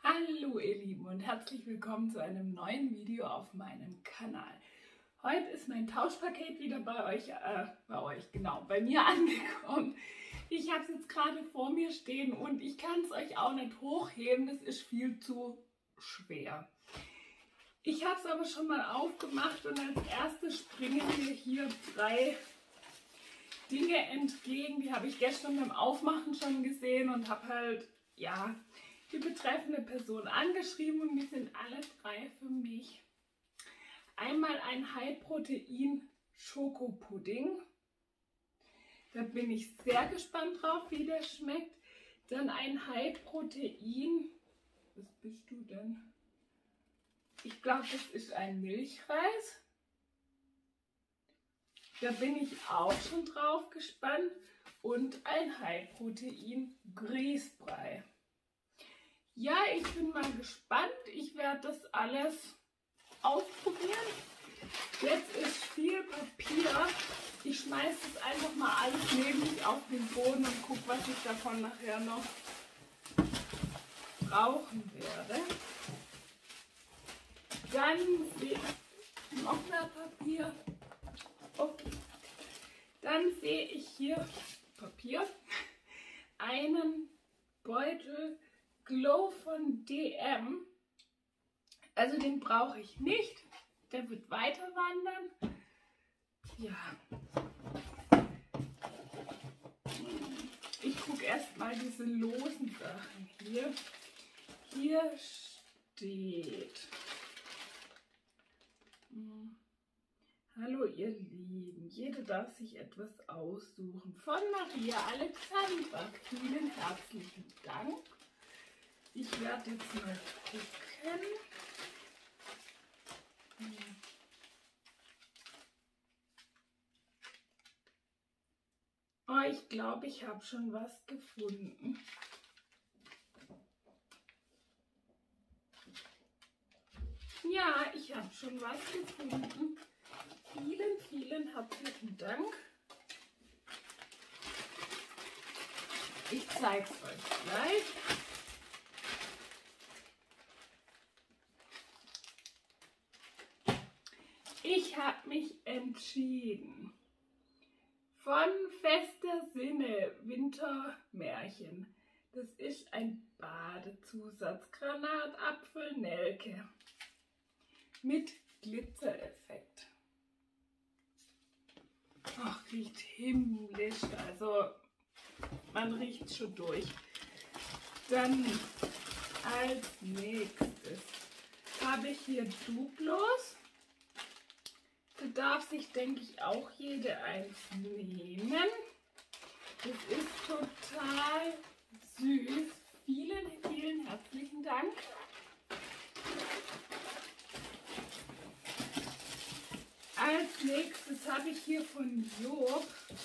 Hallo ihr Lieben und herzlich willkommen zu einem neuen Video auf meinem Kanal. Heute ist mein Tauschpaket wieder bei mir angekommen. Ich habe es jetzt gerade vor mir stehen und ich kann es euch auch nicht hochheben, das ist viel zu schwer. Ich habe es aber schon mal aufgemacht und als erstes springen mir hier 3 Dinge entgegen. Die habe ich gestern beim Aufmachen schon gesehen und habe halt, ja, die betreffende Person angeschrieben und die sind alle 3 für mich. Einmal ein High-Protein-Schokopudding. Da bin ich sehr gespannt drauf, wie der schmeckt. Dann ein High-Protein, was bist du denn? Ich glaube, das ist ein Milchreis. Da bin ich auch schon drauf gespannt. Und ein High-Protein-Grießbrei. Ja, ich bin mal gespannt. Ich werde das alles ausprobieren. Jetzt ist viel Papier. Ich schmeiße es einfach mal alles neben mich auf den Boden und gucke, was ich davon nachher noch brauchen werde. Dann sehe ich noch mehr Papier. Okay. Dann sehe ich hier Papier. Einen Beutel Glow von DM. Also den brauche ich nicht. Der wird weiter wandern. Ja. Ich gucke erstmal diese losen Sachen hier. Hier steht: Hallo ihr Lieben, jede darf sich etwas aussuchen. Von Maria Alexandra. Vielen herzlichen Dank. Ich werde jetzt mal gucken. Oh, ich glaube, ich habe schon was gefunden. Ja, ich habe schon was gefunden. Vielen, vielen herzlichen Dank. Ich zeige es euch gleich. Ich habe mich entschieden. Von Fester Sinne Wintermärchen. Das ist ein Badezusatz. Granatapfel Nelke. Mit Glitzereffekt. Ach, riecht himmlisch. Also man riecht schon durch. Dann als nächstes habe ich hier Duplos. Da darf sich, denke ich, auch jede eins nehmen. Das ist total süß. Vielen, vielen herzlichen Dank. Als nächstes habe ich hier von Job.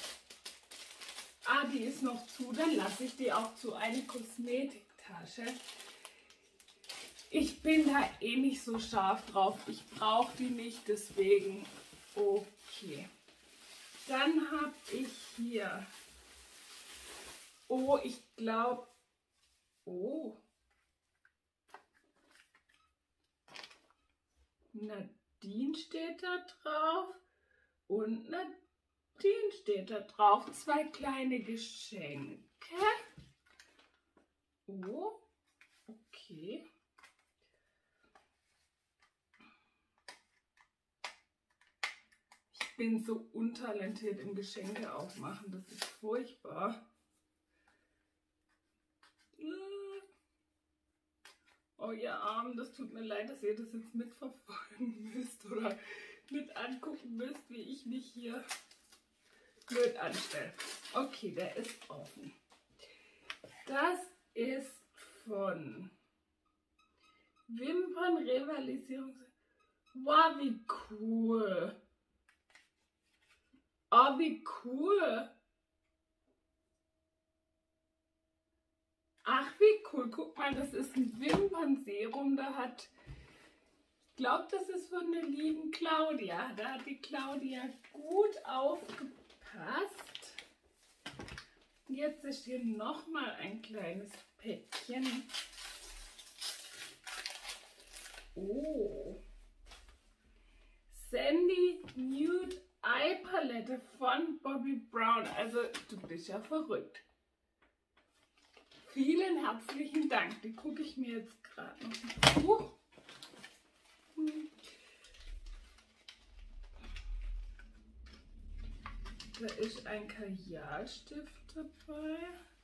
Ah, die ist noch zu. Dann lasse ich die auch zu. Eine Kosmetiktasche. Ich bin da eh nicht so scharf drauf. Ich brauche die nicht, deswegen okay. Dann habe ich hier, oh, ich glaube, oh, Nadine steht da drauf und Nadine steht da drauf. 2 kleine Geschenke. Oh, okay. Ich bin so untalentiert im Geschenke aufmachen, das ist furchtbar. Oh ihr Armen, das tut mir leid, dass ihr das jetzt mitverfolgen müsst oder mit angucken müsst, wie ich mich hier blöd anstelle. Okay, der ist offen. Das ist von Wimpernrevitalisierung. Wow, wie cool. Oh, wie cool. Ach, wie cool. Guck mal, das ist ein Wimpernserum. Da hat, ich glaube, das ist von der lieben Claudia. Da hat die Claudia gut aufgepasst. Jetzt ist hier nochmal ein kleines Päckchen Oh. Sandy Nude Eye Palette von Bobbi Brown. Also du bist ja verrückt. Vielen herzlichen Dank. Die gucke ich mir jetzt gerade noch. Da ist ein Kajalstift dabei.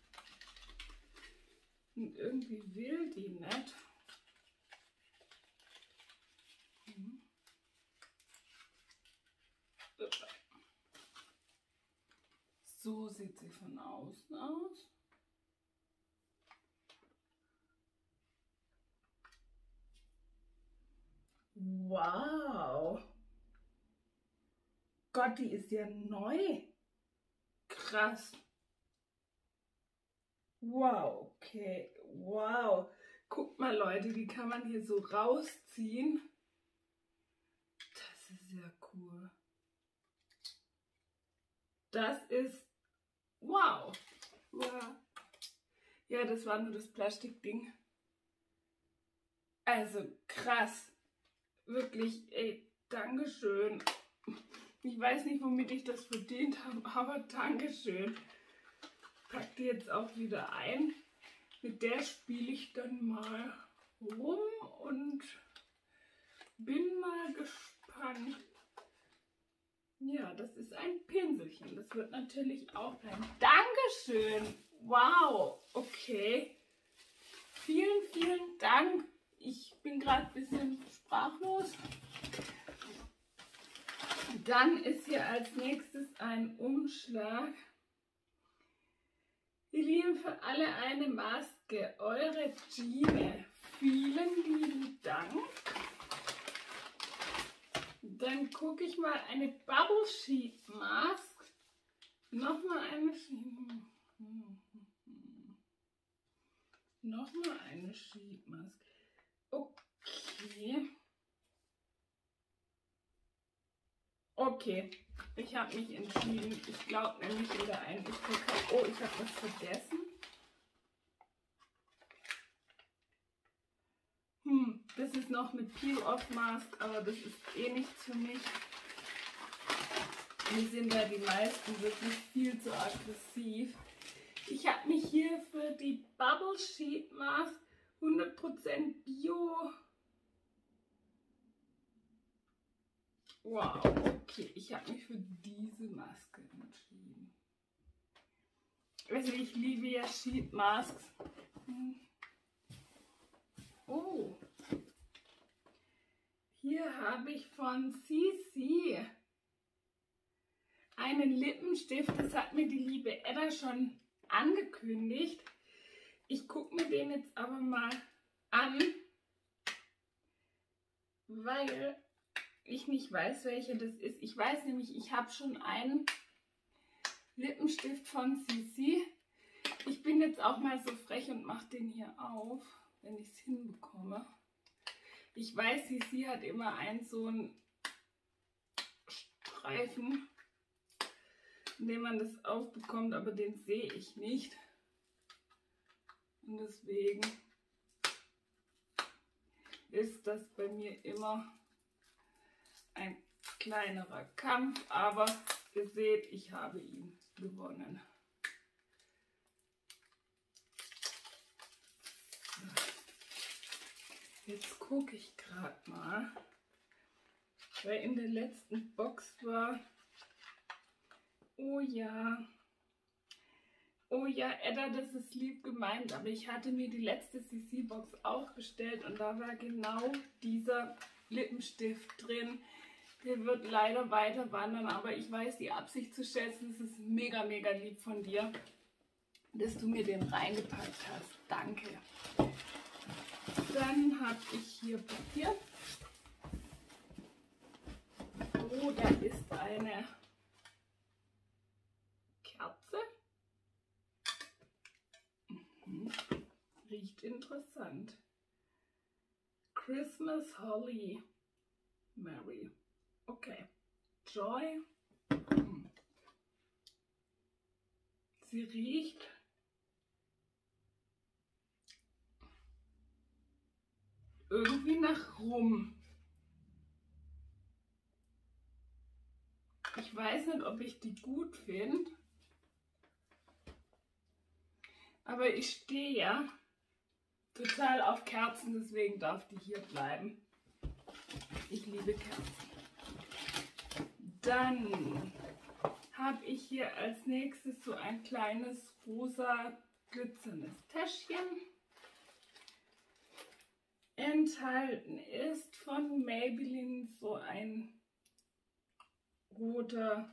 Und irgendwie will die nicht. So sieht sie von außen aus. Wow. Gott, die ist ja neu. Krass. Wow, okay. Wow. Guckt mal, Leute, die kann man hier so rausziehen. Das ist ja cool. Das ist... Wow. Wow. Ja, das war nur das Plastikding. Also krass. Wirklich, ey, Dankeschön. Ich weiß nicht, womit ich das verdient habe, aber Dankeschön. Pack die jetzt auch wieder ein. Mit der spiele ich dann mal rum und bin mal gespannt. Ja, das ist ein Pinselchen. Das wird natürlich auch bleiben. Dankeschön. Wow. Okay. Vielen, vielen Dank. Ich bin gerade ein bisschen sprachlos. Dann ist hier als nächstes ein Umschlag. Ihr Lieben, für alle eine Maske. Eure Gine. Vielen lieben Dank. Dann gucke ich mal eine Bubble Sheet Mask. Nochmal eine Nochmal eine Sheet Mask. Okay. Okay, ich habe mich entschieden. Ich glaube nämlich wieder ein. Oh, ich habe was vergessen. Das ist noch mit Peel-Off-Mask, aber das ist eh nichts für mich. Mir sind da die meisten wirklich viel zu aggressiv. Ich habe mich hier für die Bubble Sheet Mask 100% Bio. Wow, okay, ich habe mich für diese Maske entschieden. Also ich liebe ja Sheet Masks. Oh, hier habe ich von CC einen Lippenstift. Das hat mir die liebe Edda schon angekündigt. Ich gucke mir den jetzt aber mal an, weil ich nicht weiß, welcher das ist. Ich weiß nämlich, ich habe schon einen Lippenstift von CC. Ich bin jetzt auch mal so frech und mache den hier auf, wenn ich es hinbekomme. Ich weiß, CC hat immer einen so einen Streifen, in dem man das aufbekommt, aber den sehe ich nicht. Und deswegen ist das bei mir immer ein kleinerer Kampf, aber ihr seht, ich habe ihn gewonnen. Jetzt gucke ich gerade mal, weil in der letzten Box war, oh ja, Edda, das ist lieb gemeint, aber ich hatte mir die letzte CC-Box auch bestellt und da war genau dieser Lippenstift drin. Der wird leider weiter wandern, aber ich weiß die Absicht zu schätzen. Es ist mega, mega lieb von dir, dass du mir den reingepackt hast. Danke. Dann habe ich hier Papier. Oh, da ist eine Kerze. Riecht interessant. Christmas Holly Mary. Okay. Joy. Sie riecht irgendwie nach Rum. Ich weiß nicht, ob ich die gut finde, aber ich stehe ja total auf Kerzen, deswegen darf die hier bleiben. Ich liebe Kerzen. Dann habe ich hier als nächstes so ein kleines rosa glitzerndes Täschchen. Enthalten ist von Maybelline so ein roter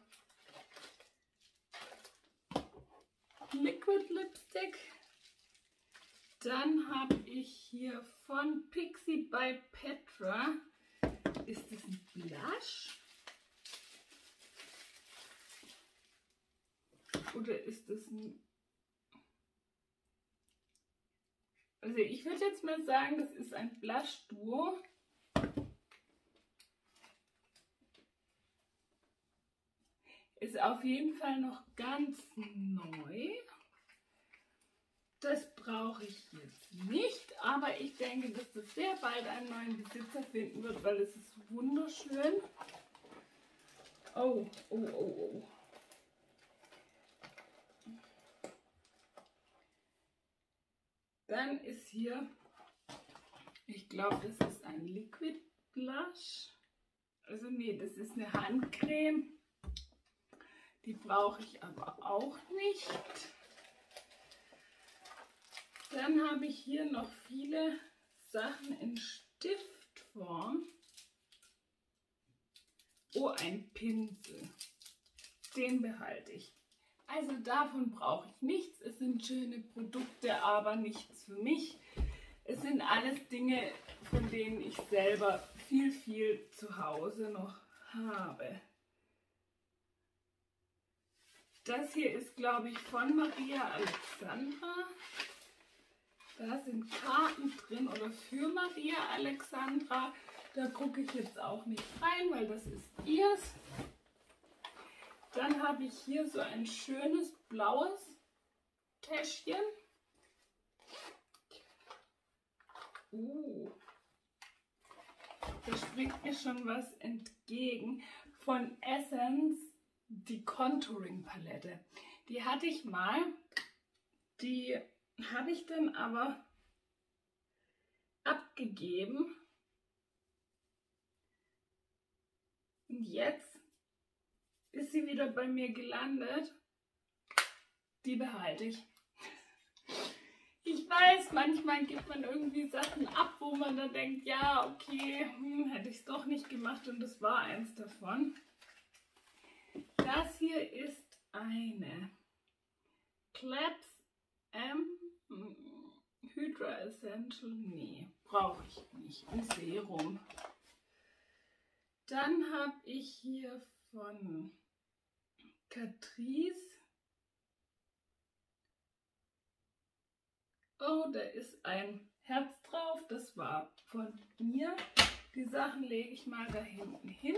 Liquid Lipstick. Dann habe ich hier von Pixi by Petra. Ist das ein Blush? Oder ist das ein... Also ich würde jetzt mal sagen, das ist ein Blush-Duo. Ist auf jeden Fall noch ganz neu. Das brauche ich jetzt nicht, aber ich denke, dass das sehr bald einen neuen Besitzer finden wird, weil es ist wunderschön. Oh, oh, oh, oh. Dann ist hier, ich glaube, das ist ein Liquid Blush. Also nee, das ist eine Handcreme. Die brauche ich aber auch nicht. Dann habe ich hier noch viele Sachen in Stiftform. Oh, ein Pinsel. Den behalte ich. Also davon brauche ich nichts. Es sind schöne Produkte, aber nichts für mich. Es sind alles Dinge, von denen ich selber viel zu Hause noch habe. Das hier ist, glaube ich, von Maria Alexandra. Da sind Karten drin oder für Maria Alexandra. Da gucke ich jetzt auch nicht rein, weil das ist ihrs. Dann habe ich hier so ein schönes blaues Täschchen. Da springt mir schon was entgegen. Von Essence, die Contouring Palette. Die hatte ich mal. Die habe ich dann aber abgegeben. Und jetzt ist sie wieder bei mir gelandet. Die behalte ich. Ich weiß, manchmal gibt man irgendwie Sachen ab, wo man dann denkt, ja, okay, hätte ich es doch nicht gemacht und das war eins davon. Das hier ist eine Klebs Hydra Essential. Nee, brauche ich nicht. Ein Serum. Dann habe ich hier von Catrice. Oh, da ist ein Herz drauf. Das war von mir. Die Sachen lege ich mal da hinten hin.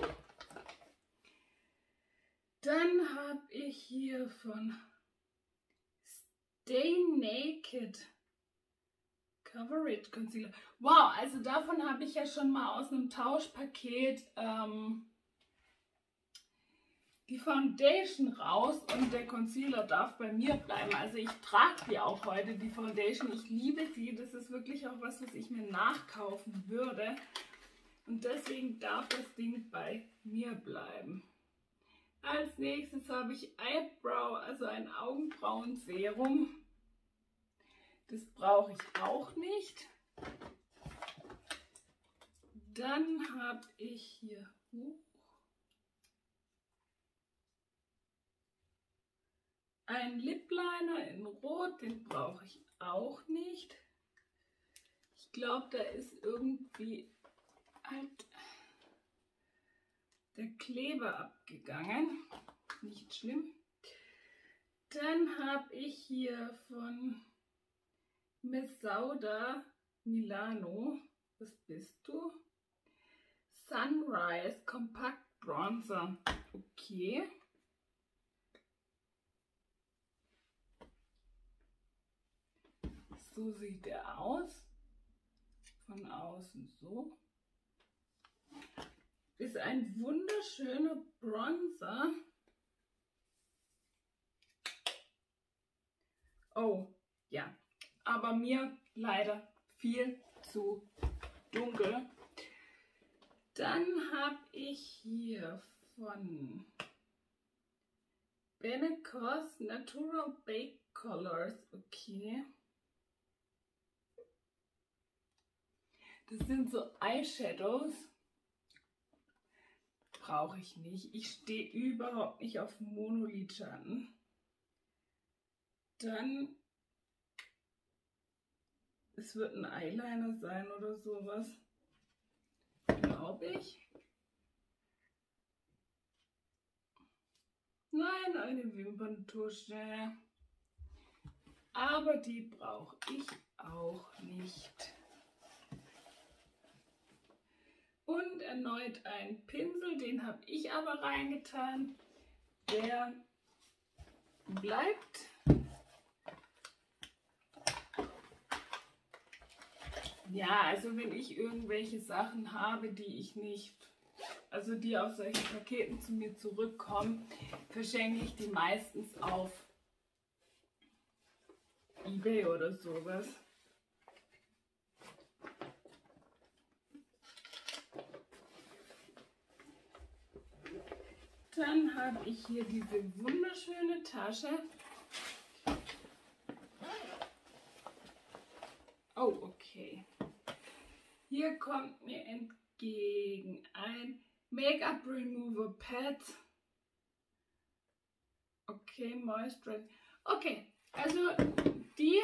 Dann habe ich hier von Stay Naked Coverage Concealer. Wow, also davon habe ich ja schon mal aus einem Tauschpaket die Foundation raus und der Concealer darf bei mir bleiben. Also ich trage die auch heute, die Foundation. Ich liebe sie. Das ist wirklich auch was ich mir nachkaufen würde. Und deswegen darf das Ding bei mir bleiben. Als nächstes habe ich Eyebrow, also ein Augenbrauenserum. Das brauche ich auch nicht. Dann habe ich hier ein Lip Liner in Rot, den brauche ich auch nicht. Ich glaube, da ist irgendwie halt der Kleber abgegangen. Nicht schlimm. Dann habe ich hier von Mesauda Milano, was bist du? Sunrise Compact Bronzer. Okay. So sieht er aus. Von von außen so. Ist ein wunderschöner Bronzer. Oh, ja, aber mir leider viel zu dunkel. Dann habe ich hier von Benecos Natural Bake Colors. Okay. Das sind so Eyeshadows. Brauche ich nicht. Ich stehe überhaupt nicht auf Monolidschatten. Dann, es wird ein Eyeliner sein oder sowas, glaube ich. Nein, eine Wimperntusche. Aber die brauche ich auch nicht. Und erneut ein Pinsel, den habe ich aber reingetan. Der bleibt. Ja, also wenn ich irgendwelche Sachen habe, die ich nicht, also die aus solchen Paketen zu mir zurückkommen, verschenke ich die meistens auf eBay oder sowas. Dann habe ich hier diese wunderschöne Tasche. Oh, okay. Hier kommt mir entgegen ein Make-up Remover Pad. Okay, Moisturizer. Okay, also die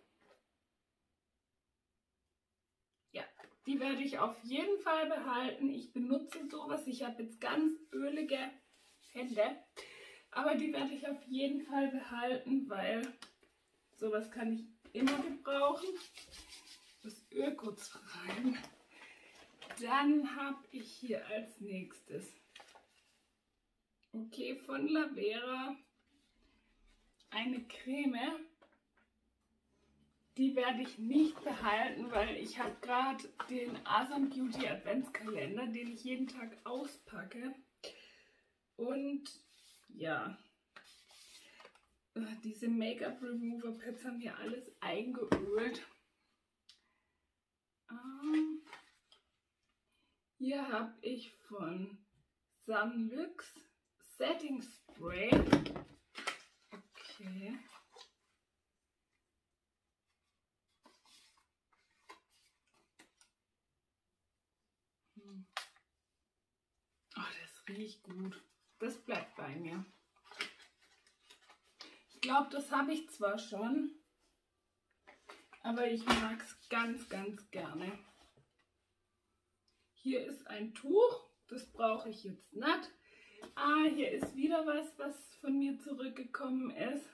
werde ich auf jeden Fall behalten. Ich benutze sowas. Ich habe jetzt ganz ölige Hände, aber die werde ich auf jeden Fall behalten, weil sowas kann ich immer gebrauchen. Das Öl kurz rein. Dann habe ich hier als nächstes, okay, von Lavera eine Creme. Die werde ich nicht behalten, weil ich habe gerade den Asam Beauty Adventskalender, den ich jeden Tag auspacke. Und ja, diese Make-up Remover Pads haben hier alles eingeölt. Hier habe ich von Sunlux Setting Spray. Okay. Oh, das riecht gut. Das bleibt bei mir. Ich glaube, das habe ich zwar schon, aber ich mag es ganz, ganz gerne. Hier ist ein Tuch, das brauche ich jetzt nicht. Ah, hier ist wieder was von mir zurückgekommen ist.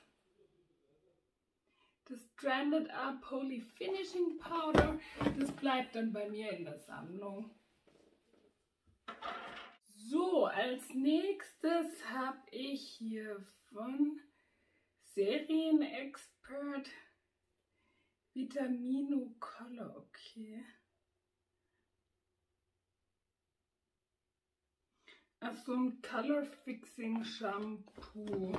Das Stranded Up Holy Finishing Powder, das bleibt dann bei mir in der Sammlung. So, als nächstes habe ich hier von Serienexpert Vitamino Color, okay. Ach, so ein Color Fixing Shampoo.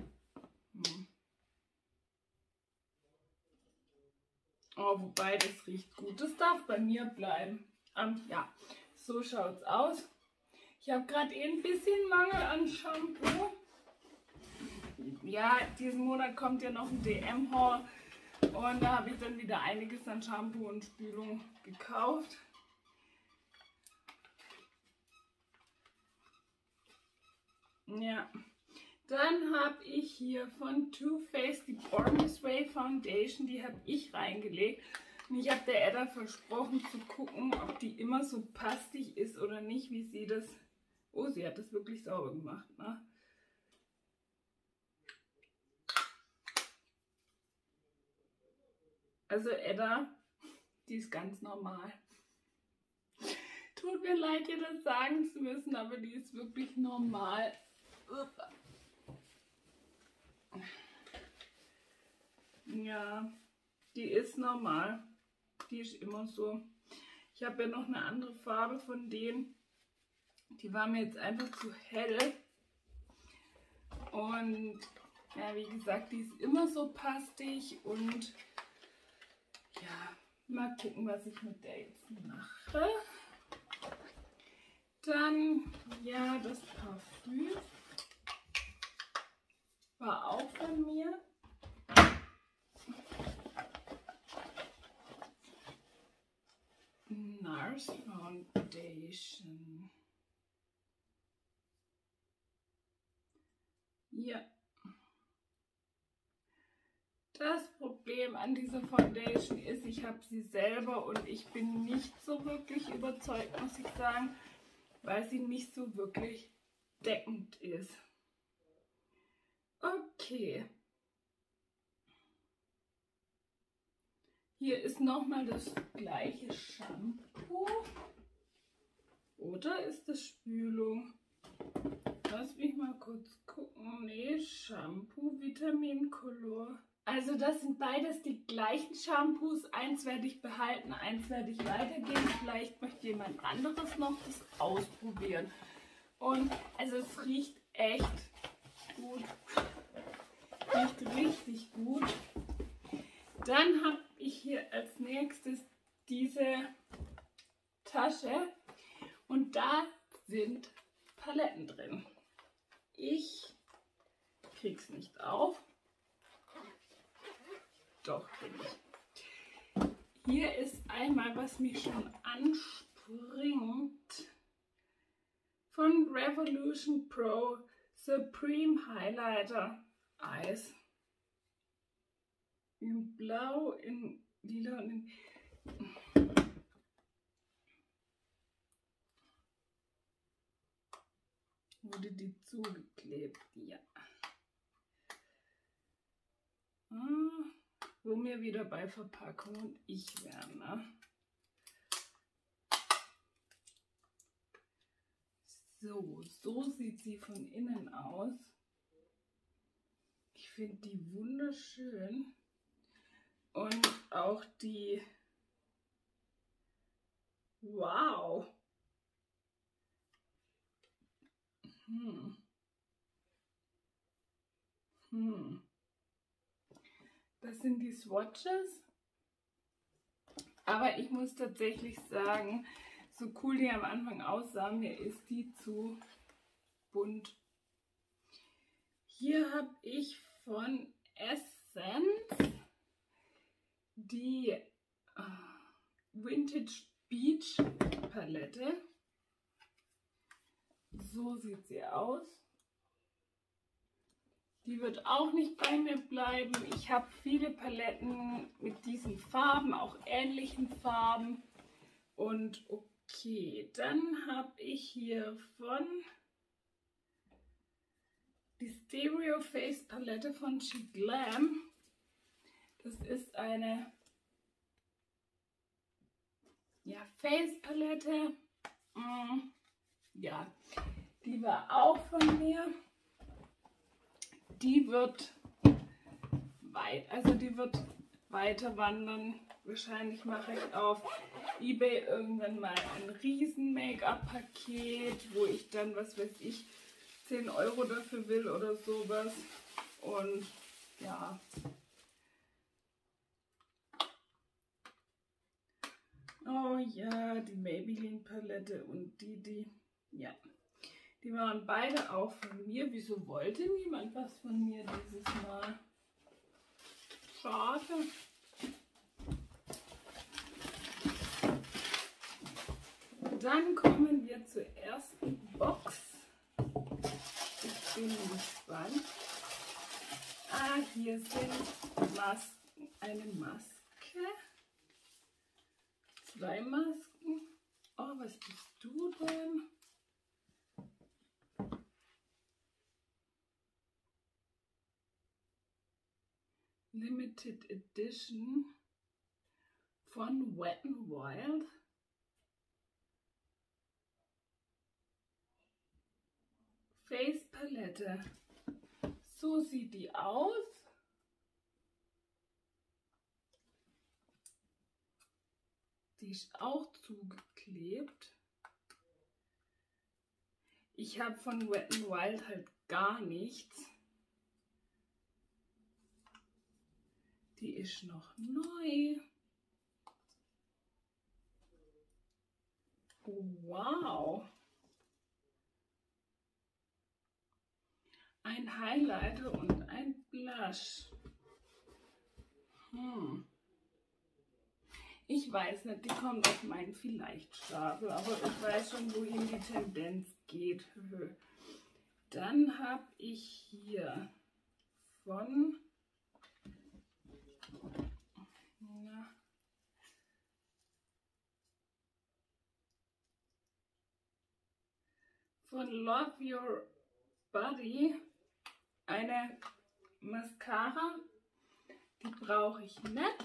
Oh, wobei das riecht gut. Das darf bei mir bleiben. Ja, so schaut's aus. Ich habe gerade ein bisschen Mangel an Shampoo. Ja, diesen Monat kommt ja noch ein DM-Haul und da habe ich dann wieder einiges an Shampoo und Spülung gekauft. Ja, dann habe ich hier von Too Faced die Born This Way Foundation, die habe ich reingelegt. Und ich habe der Edda versprochen zu gucken, ob die immer so pastig ist oder nicht, wie sie das... Oh, sie hat das wirklich sauber gemacht, ne? Also Edda, die ist ganz normal. Tut mir leid, dir das sagen zu müssen, aber die ist wirklich normal. Ja, die ist normal. Die ist immer so. Ich habe ja noch eine andere Farbe von denen. Die war mir jetzt einfach zu hell. Und ja, wie gesagt, die ist immer so pastig. Und ja, mal gucken, was ich mit der jetzt mache. Dann, ja, das Parfüm war auch von mir. NARS Foundation. Ja. Das Problem an dieser Foundation ist, ich habe sie selber und ich bin nicht so wirklich überzeugt, muss ich sagen, weil sie nicht so wirklich deckend ist. Okay. Hier ist nochmal das gleiche Shampoo. Oder ist das Spülung? Lass mich mal kurz gucken. Nee, Shampoo, Vitamin Color. Also das sind beides die gleichen Shampoos. Eins werde ich behalten, eins werde ich weitergeben. Vielleicht möchte jemand anderes noch das ausprobieren. Und also es riecht echt gut. Riecht richtig gut. Dann habe ich hier als nächstes diese Tasche und da sind Paletten drin. Ich krieg's nicht auf. Doch, bin ich. Hier ist einmal, was mich schon anspringt, von Revolution Pro Supreme Highlighter Eyes. In Blau, in Lila und in... Wurde die zugeklebt? Ja. Wo wir wieder bei Verpackung und ich wären, ne? So sieht sie von innen aus. Ich finde die wunderschön. Und auch die... Wow! Das sind die Swatches. Aber ich muss tatsächlich sagen, so cool die am Anfang aussahen, mir ist die zu bunt. Hier habe ich von Essence die Vintage Beach Palette. So sieht sie aus. Die wird auch nicht bei mir bleiben. Ich habe viele Paletten mit diesen Farben, auch ähnlichen Farben. Und okay, dann habe ich hier von die Stereo Face Palette von She Glam. Das ist eine Face Palette. Ja, die war auch von mir. Die wird weiter wandern. Wahrscheinlich mache ich auf eBay irgendwann mal ein riesen Make-up-Paket, wo ich dann, was weiß ich, 10 Euro dafür will oder sowas. Und ja. Oh ja, die Maybelline Palette und die waren beide auch von mir. Wieso wollte niemand was von mir dieses Mal? Schade. Dann kommen wir zur ersten Box. Ich bin gespannt. Hier sind Masken. Eine Maske. 2 Masken. Oh, was bist du denn? Limited Edition von Wet n Wild. Face Palette. So sieht die aus. Die ist auch zugeklebt. Ich habe von Wet n Wild halt gar nichts. Die ist noch neu. Wow. Ein Highlighter und ein Blush. Ich weiß nicht, die kommt auf meinen Vielleicht-Stapel, aber ich weiß schon, wohin die Tendenz geht. Dann habe ich hier von Love Your Body eine Mascara. Die brauche ich nicht.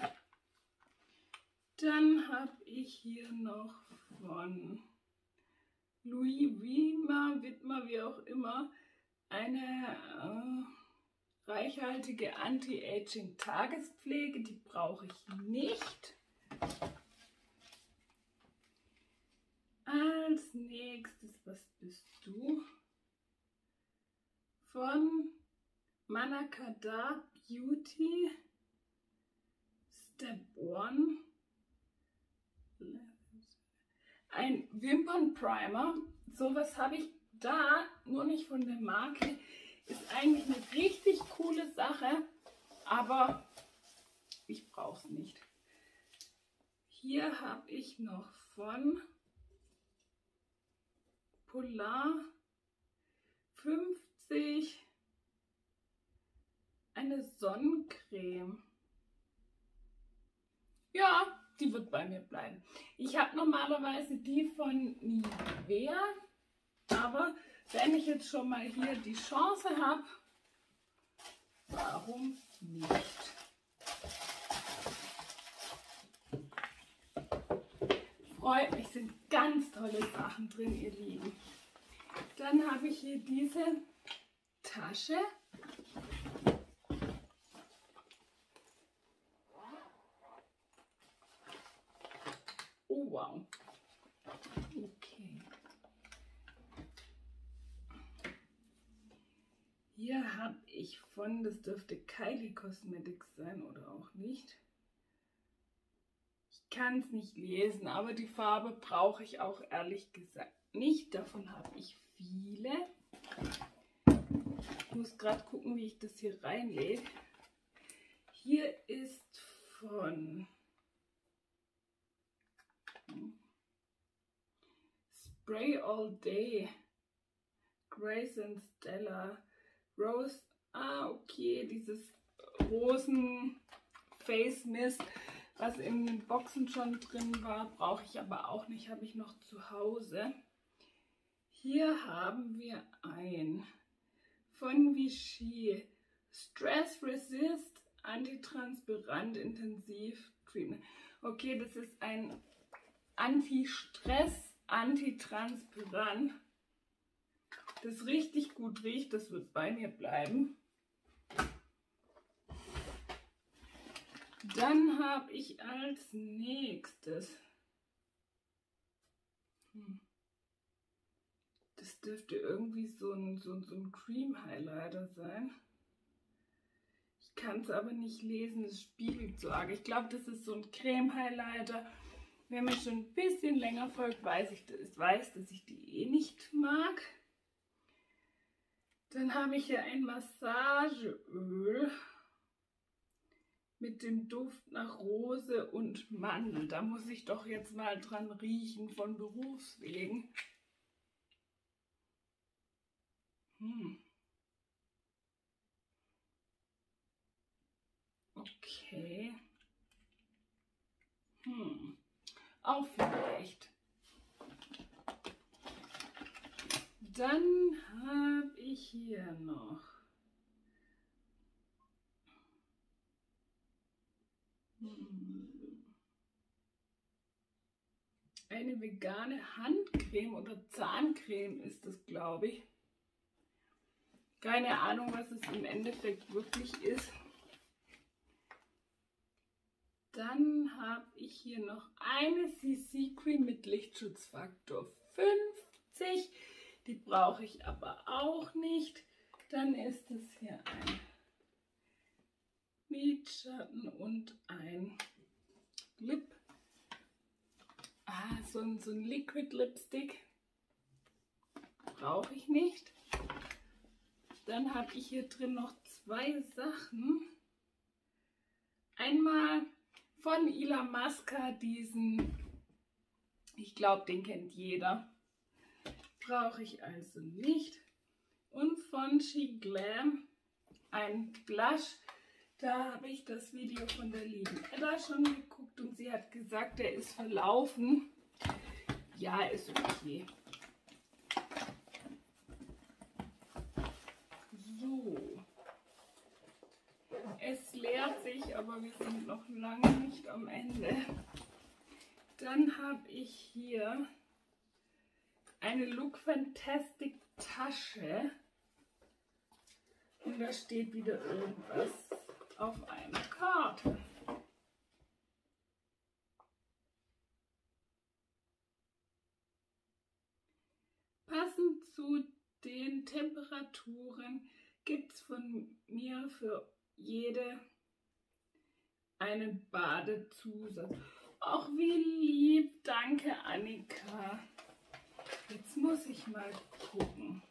Dann habe ich hier noch von Louis Widmer, wie auch immer, eine reichhaltige Anti-Aging-Tagespflege. Die brauche ich nicht. Als nächstes, was bist du? Von Manakada Beauty Step 1. Ein Wimpernprimer. Sowas habe ich da, nur nicht von der Marke. Ist eigentlich eine richtig coole Sache, aber ich brauche es nicht. Hier habe ich noch von Polar 50 eine Sonnencreme. Ja, die wird bei mir bleiben. Ich habe normalerweise die von Nivea, aber wenn ich jetzt schon mal hier die Chance habe, warum nicht? Freut mich, sind ganz tolle Sachen drin, ihr Lieben. Dann habe ich hier diese Tasche. Oh wow. Okay. Hier habe ich von, das dürfte Kylie Cosmetics sein oder auch nicht. Ich kann es nicht lesen, aber die Farbe brauche ich auch ehrlich gesagt nicht. Davon habe ich viele. Ich muss gerade gucken, wie ich das hier reinlege. Hier ist von Spray All Day, Grace and Stella, Rose, okay, dieses Rosen Face Mist, was in den Boxen schon drin war, brauche ich aber auch nicht, habe ich noch zu Hause. Hier haben wir ein von Vichy Stress Resist Antitranspirant Intensiv Treatment. Okay, das ist ein Anti-Stress, Antitranspirant, das richtig gut riecht, das wird bei mir bleiben. Dann habe ich als nächstes, das dürfte irgendwie so ein Cream Highlighter sein. Ich kann es aber nicht lesen, es spiegelt so arg. Ich glaube, das ist so ein Creme Highlighter. Wer mir schon ein bisschen länger folgt, weiß, dass ich die eh nicht mag. Dann habe ich hier ein Massageöl mit dem Duft nach Rose und Mandel. Da muss ich doch jetzt mal dran riechen von Berufswegen. Okay. Auch vielleicht. Dann habe ich hier noch eine vegane Handcreme oder Zahncreme ist das, glaube ich. Keine Ahnung, was es im Endeffekt wirklich ist. Dann habe ich hier noch eine CC Cream mit Lichtschutzfaktor 50. Die brauche ich aber auch nicht. Dann ist es hier ein Lidschatten und ein Lip. So ein Liquid Lipstick brauche ich nicht. Dann habe ich hier drin noch zwei Sachen. Einmal von Illamasqua diesen, ich glaube, den kennt jeder. Brauche ich also nicht. Und von She Glam ein Blush. Da habe ich das Video von der lieben Edda schon geguckt und sie hat gesagt, der ist verlaufen. Ja, ist okay. So. Es leert sich, aber wir sind noch lange nicht am Ende. Dann habe ich hier eine Look Fantastic Tasche. Und da steht wieder irgendwas auf einer Karte. Passend zu den Temperaturen gibt es von mir für jede einen Badezusatz. Ach, wie lieb. Danke, Annika. Jetzt muss ich mal gucken.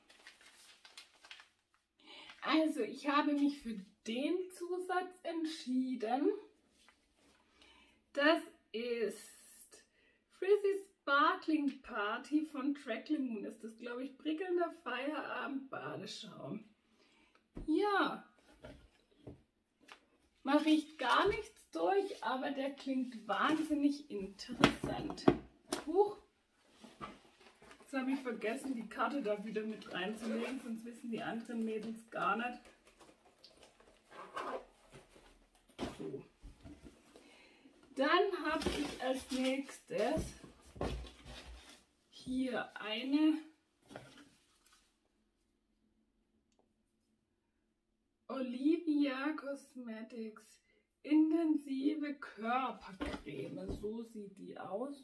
Also, ich habe mich für den Zusatz entschieden. Das ist Frizzy Sparkling Party von Track Moon. Ist das, glaube ich, prickelnder Feierabend-Badeschaum. Ja, man riecht gar nichts durch, aber der klingt wahnsinnig interessant. Huch. Jetzt habe ich vergessen, die Karte da wieder mit reinzulegen, sonst wissen die anderen Mädels gar nicht. So. Dann habe ich als nächstes hier eine Olivia Cosmetics intensive Körpercreme. So sieht die aus.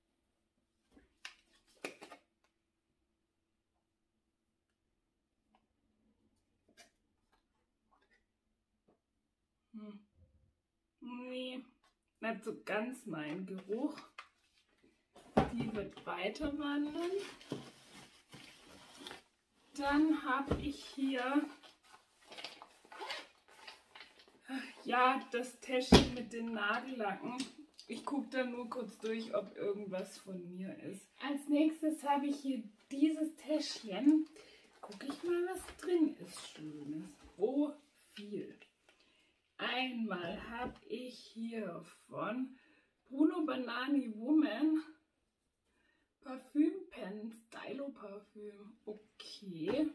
Nee, nicht so ganz mein Geruch. Die wird weiter wandern. Dann habe ich hier ja das Täschchen mit den Nagellacken. Ich gucke da nur kurz durch, ob irgendwas von mir ist. Als nächstes habe ich hier dieses Täschchen. Gucke ich mal, was drin ist Schönes. Oh, viel. Einmal habe ich hier von Bruno Banani Woman Parfümpen, Stylo Parfüm. Okay.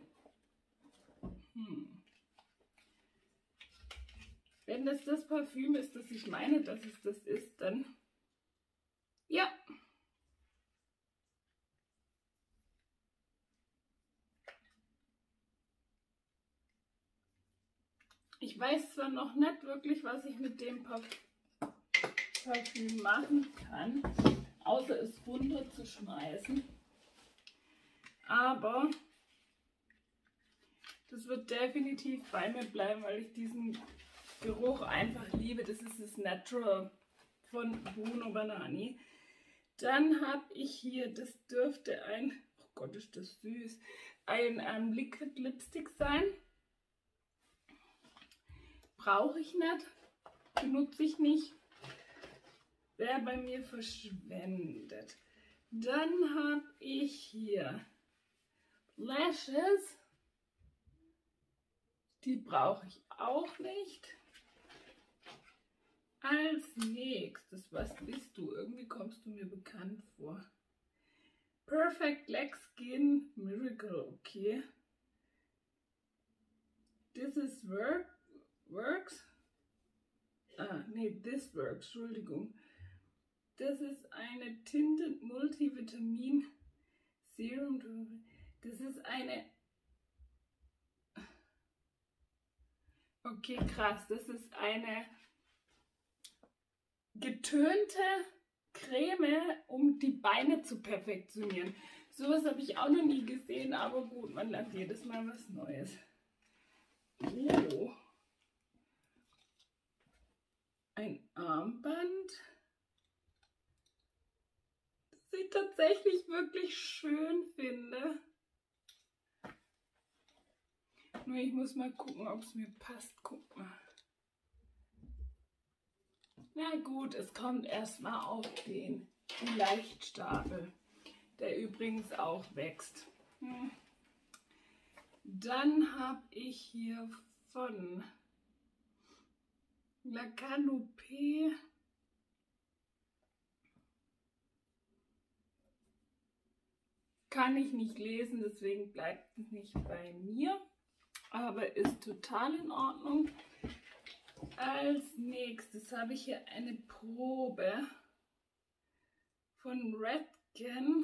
Wenn das Parfüm ist, das ich meine, dass es das ist, dann ja. Ich weiß zwar noch nicht wirklich, was ich mit dem Parfüm machen kann, außer es runterzuschmeißen. Aber das wird definitiv bei mir bleiben, weil ich diesen Geruch einfach liebe. Das ist das Natural von Bruno Banani. Dann habe ich hier, das dürfte ein, oh Gott, ist das süß, ein Liquid Lipstick sein. Brauche ich nicht, benutze ich nicht, wäre bei mir verschwendet. Dann habe ich hier Lashes, die brauche ich auch nicht. Als nächstes, was bist du? Irgendwie kommst du mir bekannt vor. Perfect Leg Skin Miracle, okay. This is Works. This Works, Entschuldigung. Das ist eine Tinted Multivitamin Serum. Das ist eine... Okay, krass. Das ist eine getönte Creme, um die Beine zu perfektionieren. Sowas habe ich auch noch nie gesehen, aber gut, man lernt jedes Mal was Neues. Oh. Ein Armband. Das ich tatsächlich wirklich schön finde. Nur ich muss mal gucken, ob es mir passt. Guck mal. Na gut, es kommt erstmal auf den Leichtstapel, der übrigens auch wächst. Dann habe ich hier von La Canopée kann ich nicht lesen, deswegen bleibt es nicht bei mir, aber ist total in Ordnung. Als nächstes habe ich hier eine Probe von Redken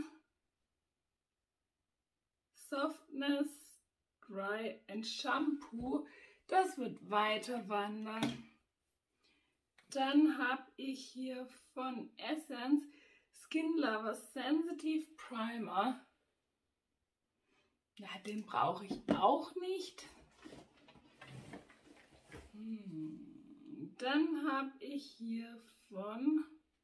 Softness Dry and Shampoo. Das wird weiter wandern. Dann habe ich hier von Essence Skin Lover Sensitive Primer. Ja, den brauche ich auch nicht. Dann habe ich hier von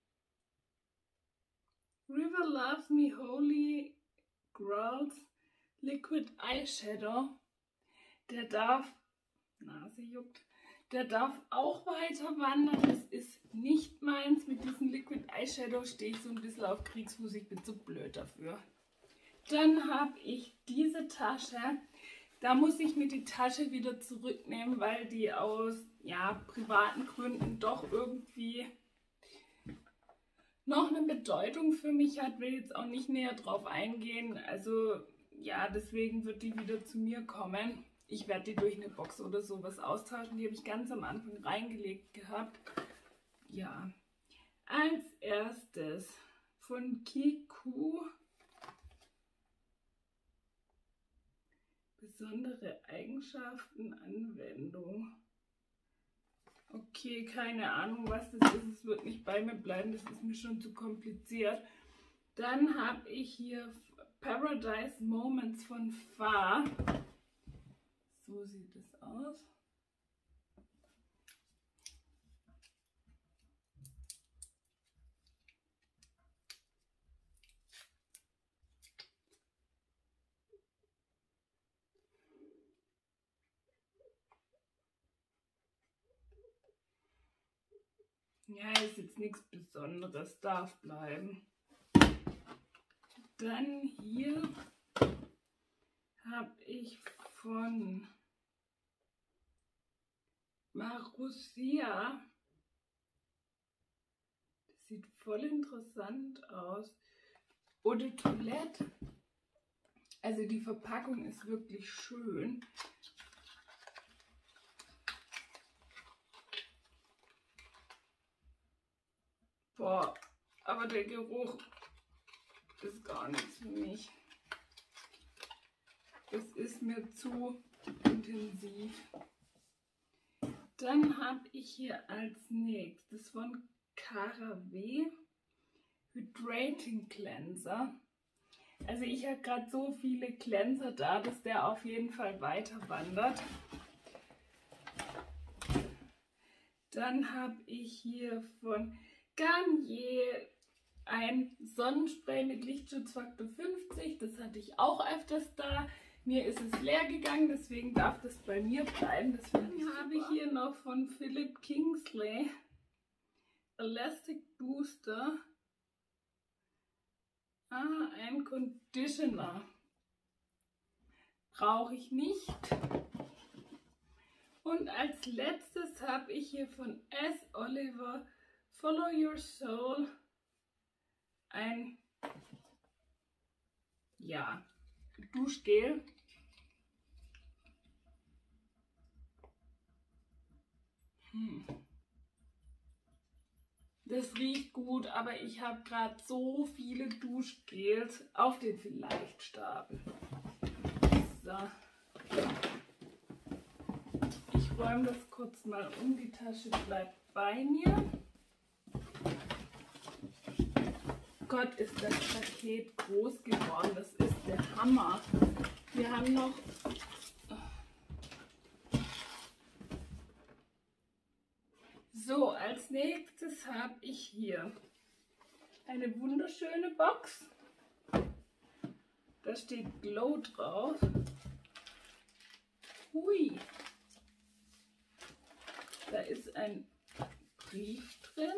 River Loves Me Holy Grails Liquid Eyeshadow. Der darf, Nase juckt, der darf auch weiter wandern. Das ist nicht meins. Mit diesem Liquid Eyeshadow stehe ich so ein bisschen auf Kriegsfuß. Ich bin zu blöd dafür. Dann habe ich diese Tasche. Da muss ich mir die Tasche wieder zurücknehmen, weil die aus privaten Gründen doch irgendwie noch eine Bedeutung für mich hat. Will jetzt auch nicht näher drauf eingehen. Also ja, deswegen wird die wieder zu mir kommen. Ich werde die durch eine Box oder sowas austauschen. Die habe ich ganz am Anfang reingelegt gehabt. Ja, als erstes von Kiku. Besondere Eigenschaften, Anwendung. Okay, keine Ahnung, was das ist. Es wird nicht bei mir bleiben, das ist mir schon zu kompliziert. Dann habe ich hier Paradise Moments von Fa. So sieht es aus. Ja, ist jetzt nichts Besonderes, darf bleiben. Dann hier habe ich von Marussia. Das sieht voll interessant aus. Eau de Toilette. Also die Verpackung ist wirklich schön. Boah, aber der Geruch ist gar nichts für mich. Es ist mir zu intensiv. Dann habe ich hier als nächstes von CeraVe Hydrating Cleanser. Also ich habe gerade so viele Cleanser da, dass der auf jeden Fall weiter wandert. Dann habe ich hier von Garnier ein Sonnenspray mit Lichtschutzfaktor 50. Das hatte ich auch öfters da. Mir ist es leer gegangen, deswegen darf das bei mir bleiben. Deswegen habe ich hier noch von Philip Kingsley Elastic Booster. Ein Conditioner. Brauche ich nicht. Und als letztes habe ich hier von S. Oliver Follow Your Soul ein Duschgel. Das riecht gut, aber ich habe gerade so viele Duschgels auf den Vielleicht-Stapel. So. Ich räume das kurz mal um, die Tasche bleibt bei mir. Gott, ist das Paket groß geworden. Das ist der Hammer. Wir haben noch... So, als nächstes habe ich hier eine wunderschöne Box. Da steht Glow drauf. Hui. Da ist ein Brief drin.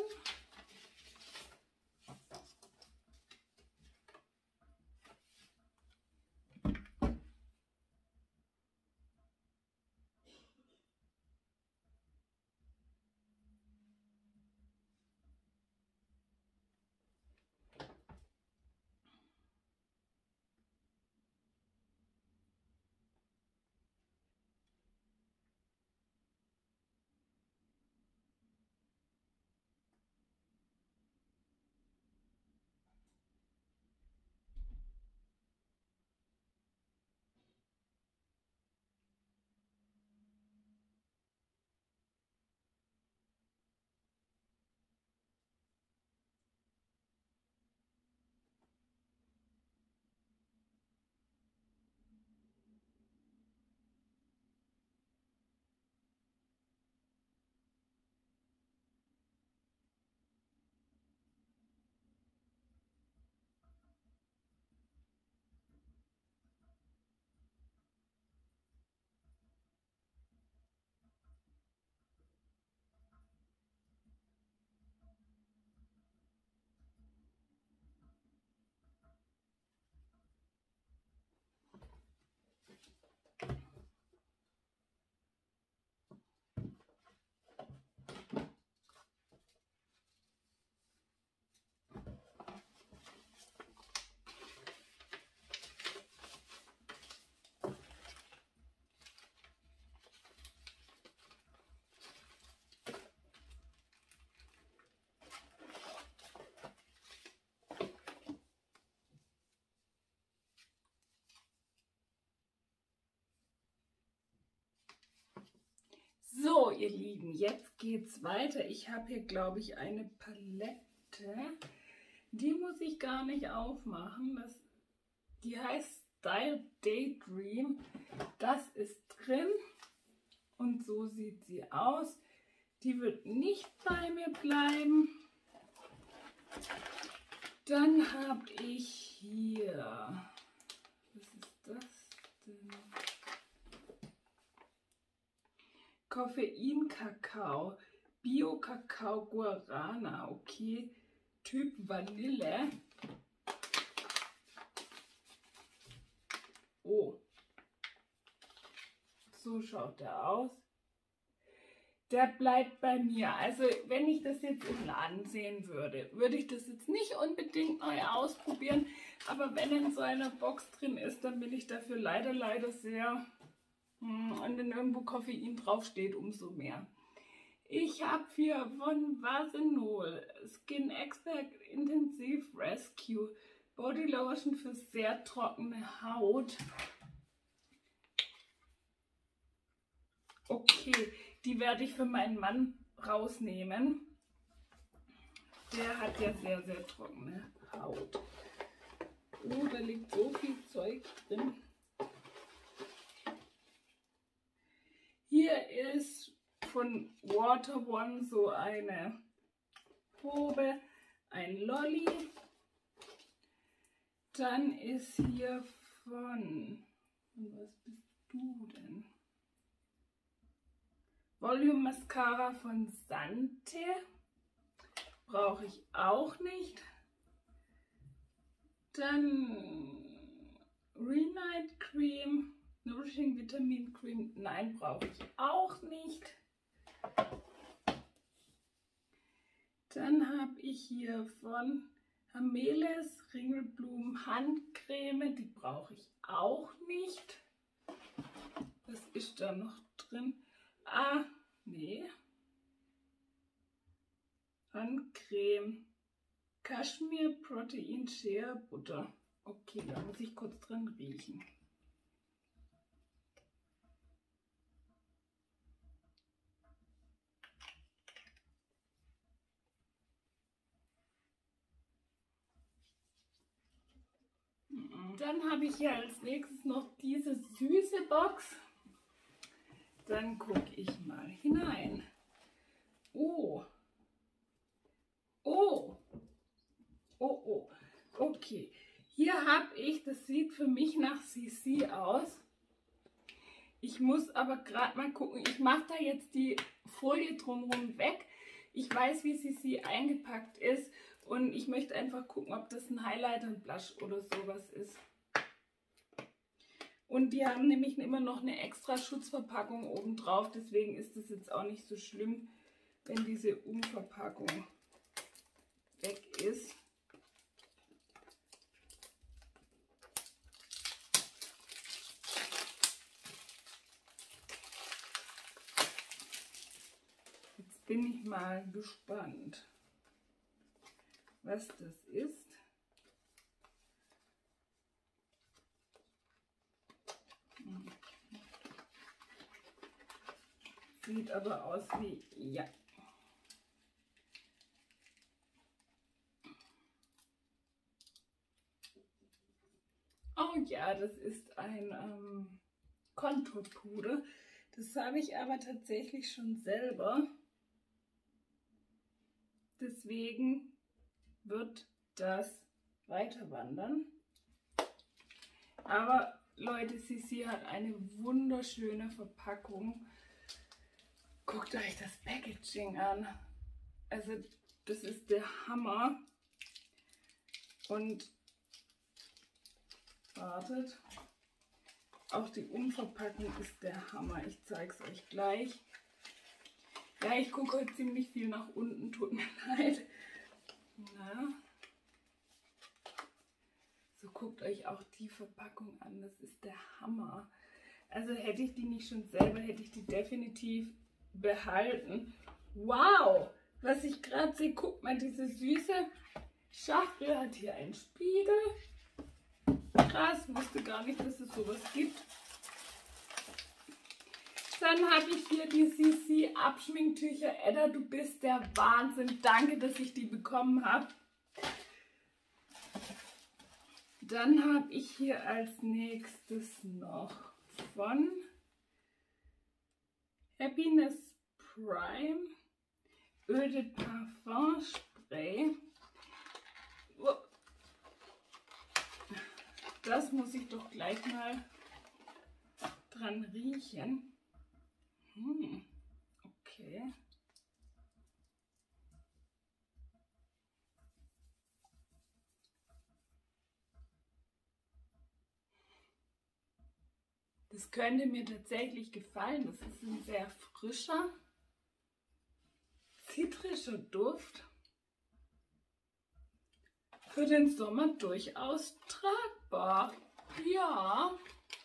So, ihr Lieben, jetzt geht's weiter. Ich habe hier, glaube ich, eine Palette. Die muss ich gar nicht aufmachen. Die heißt Style Daydream. Das ist drin und so sieht sie aus. Die wird nicht bei mir bleiben. Dann habe ich hier, was ist das denn? Koffein-Kakao, Bio-Kakao Guarana, okay, Typ Vanille. Oh, so schaut der aus. Der bleibt bei mir. Also wenn ich das jetzt im Laden sehen würde, würde ich das jetzt nicht unbedingt neu ausprobieren. Aber wenn in so einer Box drin ist, dann bin ich dafür leider sehr... Und wenn irgendwo Koffein draufsteht, umso mehr. Ich habe hier von Vasenol Skin Expert Intensive Rescue Body Lotion für sehr trockene Haut. Okay, die werde ich für meinen Mann rausnehmen. Der hat ja sehr trockene Haut. Oh, da liegt so viel Zeug drin. Hier ist von Water One so eine Probe, ein Lolli. Dann ist hier was bist du denn? Volume Mascara von Sante. Brauche ich auch nicht. Dann Re-Night Cream. Nourishing Vitamin Cream, nein, brauche ich auch nicht. Dann habe ich hier von Hameles Ringelblumen Handcreme, die brauche ich auch nicht. Was ist da noch drin? Ah, nee. Handcreme. Kashmir Protein Shea Butter. Okay, da muss ich kurz drin riechen. Dann habe ich hier als nächstes noch diese süße Box. Dann gucke ich mal hinein. Oh. Oh. Oh, oh. Okay. Hier habe ich, das sieht für mich nach CC aus. Ich muss aber gerade mal gucken. Ich mache da jetzt die Folie drumherum weg. Ich weiß, wie CC eingepackt ist. Und ich möchte einfach gucken, ob das ein Highlighter, ein Blush oder sowas ist. Und die haben nämlich immer noch eine extra Schutzverpackung oben drauf. Deswegen ist es jetzt auch nicht so schlimm, wenn diese Umverpackung weg ist. Jetzt bin ich mal gespannt, was das ist. Sieht aber aus wie, ja. Oh ja, das ist ein Konturpuder. Das habe ich aber tatsächlich schon selber. Deswegen wird das weiter wandern. Aber Leute, CC hat eine wunderschöne Verpackung. Guckt euch das Packaging an. Also das ist der Hammer. Und wartet, auch die Umverpackung ist der Hammer. Ich zeige es euch gleich. Ja, ich gucke heute ziemlich viel nach unten, tut mir leid. Na. So, guckt euch auch die Verpackung an, das ist der Hammer. Also hätte ich die nicht schon selber, hätte ich die definitiv behalten. Wow, was ich gerade sehe, guckt mal, diese süße Schachtel hat hier einen Spiegel. Krass, wusste gar nicht, dass es sowas gibt. Dann habe ich hier die CC Abschminktücher. Edda, du bist der Wahnsinn. Danke, dass ich die bekommen habe. Dann habe ich hier als nächstes noch von Happiness Prime Eau de Parfum Spray. Das muss ich doch gleich mal dran riechen. Okay. Das könnte mir tatsächlich gefallen. Das ist ein sehr frischer, zitrischer Duft. Für den Sommer durchaus tragbar. Ja.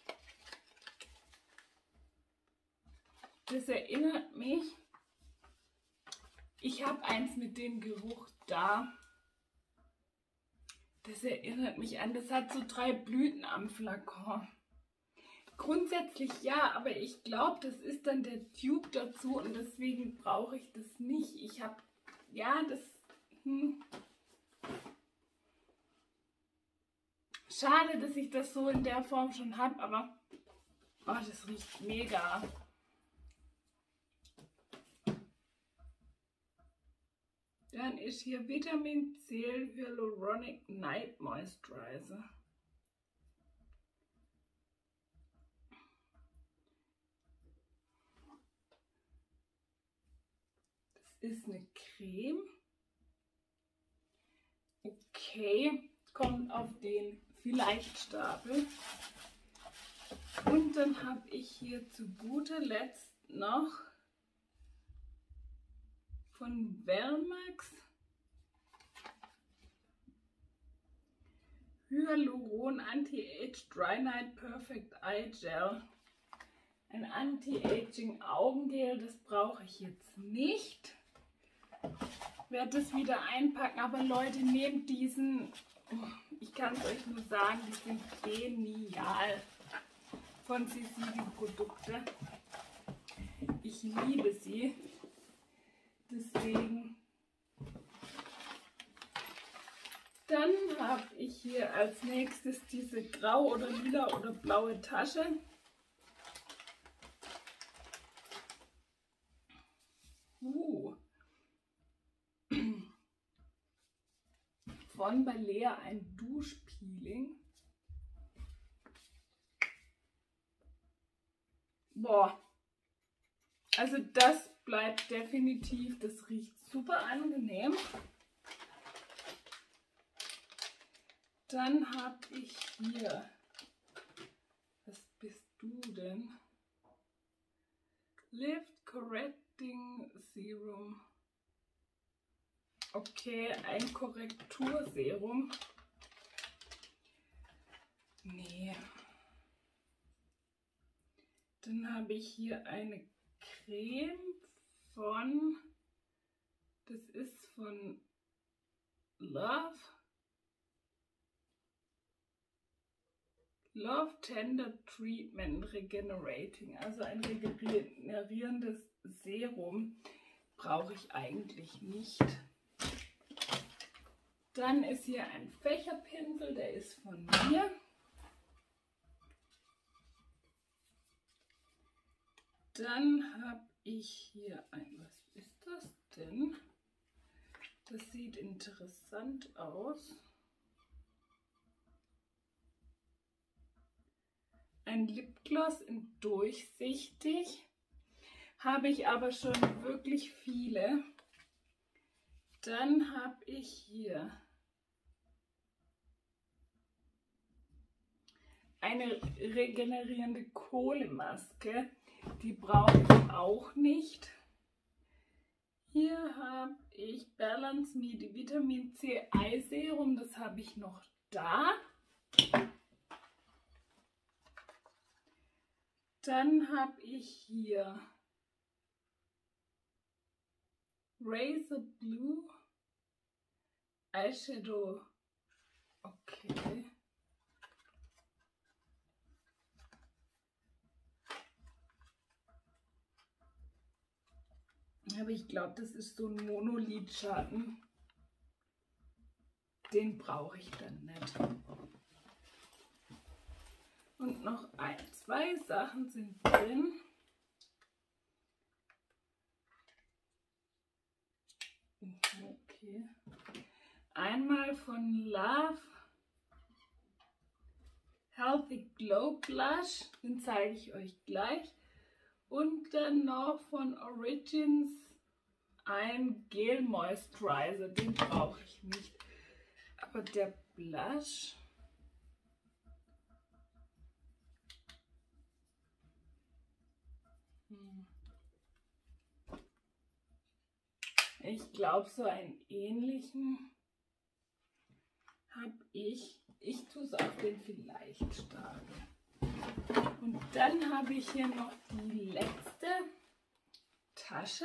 Das erinnert mich. Ich habe eins mit dem Geruch da. Das erinnert mich an. Das hat so 3 Blüten am Flakon. Grundsätzlich ja, aber ich glaube, das ist dann der Tube dazu und deswegen brauche ich das nicht. Ich habe, ja, das, Schade, dass ich das so in der Form schon habe, aber, oh, das riecht mega. Dann ist hier Vitamin C Hyaluronic Night Moisturizer. Ist eine Creme. Okay, kommt auf den Vielleicht-Stapel. Und dann habe ich hier zu guter Letzt noch von Vermax Hyaluron Anti-Age Dry Night Perfect Eye Gel. Ein Anti-Aging Augengel, das brauche ich jetzt nicht. Ich werde das wieder einpacken, aber Leute, nehmt diesen, ich kann es euch nur sagen, die sind genial von CC, die Produkte. Ich liebe sie, deswegen Dann habe ich hier als nächstes diese grau oder lila oder blaue Tasche. Von Balea ein Duschpeeling. Boah, also das bleibt definitiv, das riecht super angenehm. Dann habe ich hier, was bist du denn? Lift Correcting Serum. Okay, ein Korrekturserum. Nee. Dann habe ich hier eine Creme von, das ist von Love Tender Treatment Regenerating, also ein regenerierendes Serum brauche ich eigentlich nicht. Dann ist hier ein Fächerpinsel, der ist von mir. Dann habe ich hier ein, was ist das denn? Das sieht interessant aus. Ein Lipgloss in durchsichtig. Habe ich aber schon wirklich viele. Dann habe ich hier eine regenerierende Kohlemaske. Die brauche ich auch nicht. Hier habe ich Balance Me, die Vitamin C Eye Serum. Das habe ich noch da. Dann habe ich hier Razor Blue Eyeshadow. Okay. Aber ich glaube, das ist so ein Monolidschatten. Den brauche ich dann nicht. Und noch zwei Sachen sind drin. Okay. Einmal von Love Healthy Glow Blush, den zeige ich euch gleich. Und dann noch von Origins ein Gel Moisturizer, den brauche ich nicht. Aber der Blush, ich glaube, so einen ähnlichen habe ich. Ich tue es auf den vielleicht starken. Und dann habe ich hier noch die letzte Tasche.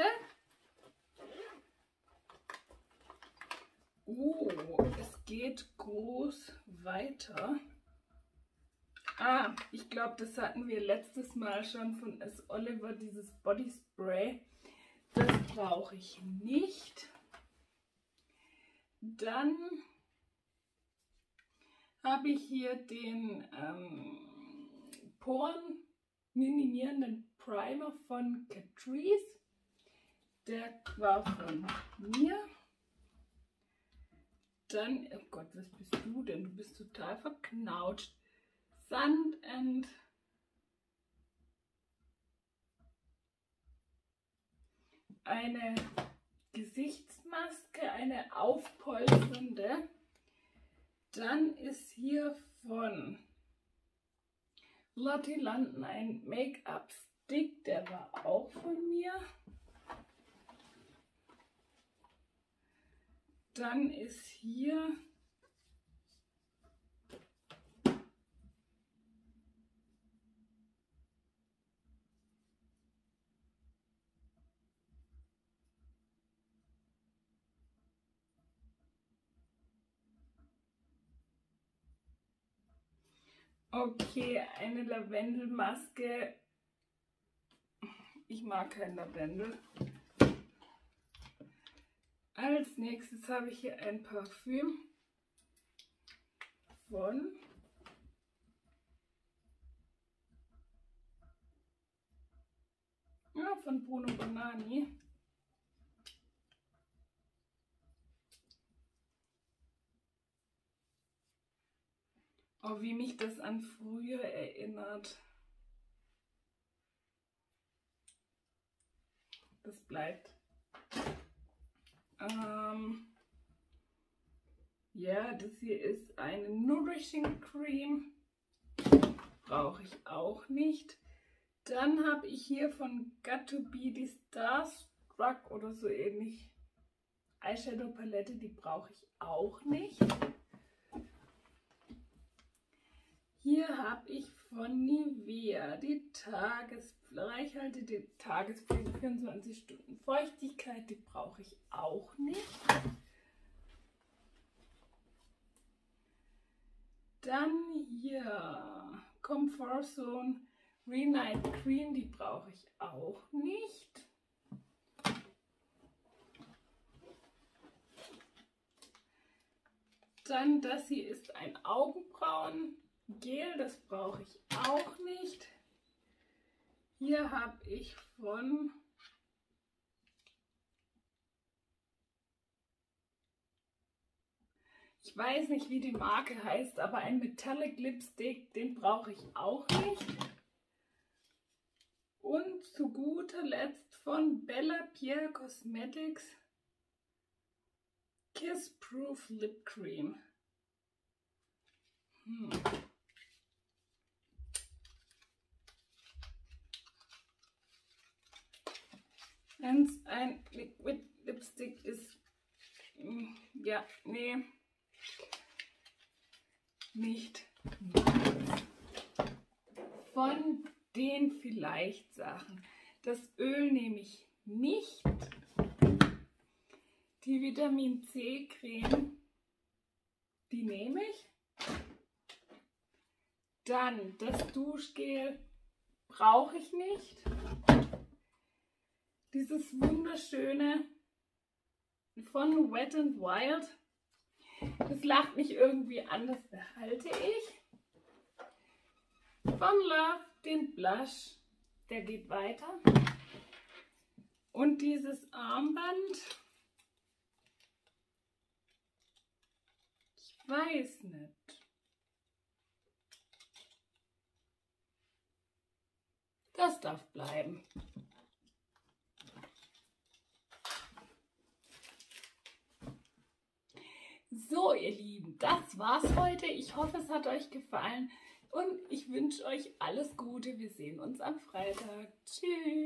Oh, es geht groß weiter. Ah, ich glaube, das hatten wir letztes Mal schon von S. Oliver, dieses Body Spray. Das brauche ich nicht. Dann habe ich hier den Poren minimierenden Primer von Catrice. Der war von mir. Dann, oh Gott, was bist du denn? Du bist total verknautscht. Sand and eine Gesichtsmaske, eine aufpolsternde. Dann ist hier von Lotte London ein Make-up-Stick, der war auch von mir. Dann ist hier okay, eine Lavendelmaske. Ich mag kein Lavendel. Als nächstes habe ich hier ein Parfüm. von Bruno Banani. Oh, wie mich das an früher erinnert. Das bleibt. Ja, das hier ist eine Nourishing Cream. Brauche ich auch nicht. Dann habe ich hier von Got to Be die Starstruck oder so ähnlich Eyeshadow Palette. Die brauche ich auch nicht. Hier habe ich von Nivea die reichhaltige Tagespflege 24 Stunden Feuchtigkeit. Die brauche ich auch nicht. Dann hier Comfort Zone Re-Night Cream, die brauche ich auch nicht. Dann das hier ist ein Augenbrauengel, das brauche ich auch nicht. Hier habe ich von ich weiß nicht, wie die Marke heißt, aber ein Metallic Lipstick, den brauche ich auch nicht. Und zu guter Letzt von Bella Pierre Cosmetics Kiss Proof Lip Cream. Wenn es ein Liquid Lipstick ist, ja, nee, nicht meins. Von den vielleicht Sachen. Das Öl nehme ich nicht. Die Vitamin C Creme, die nehme ich. Dann das Duschgel brauche ich nicht. Dieses wunderschöne von Wet n Wild. Das lacht mich irgendwie an, das behalte ich. Von Love den Blush, der geht weiter. Und dieses Armband, ich weiß nicht. Das darf bleiben. So, ihr Lieben, das war's heute. Ich hoffe, es hat euch gefallen und ich wünsche euch alles Gute. Wir sehen uns am Freitag. Tschüss.